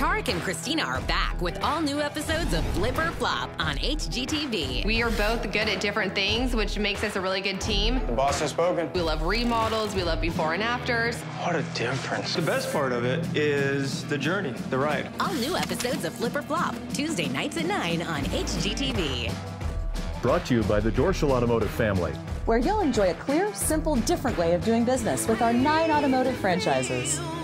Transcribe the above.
Tarek and Christina are back with all new episodes of Flip or Flop on HGTV. We are both good at different things, which makes us a really good team. The boss has spoken. We love remodels, we love before and afters. What a difference. The best part of it is the journey, the ride. All new episodes of Flip or Flop, Tuesday nights at 9 on HGTV. Brought to you by the Dorschel Automotive family, where you'll enjoy a clear, simple, different way of doing business with our 9 automotive franchises.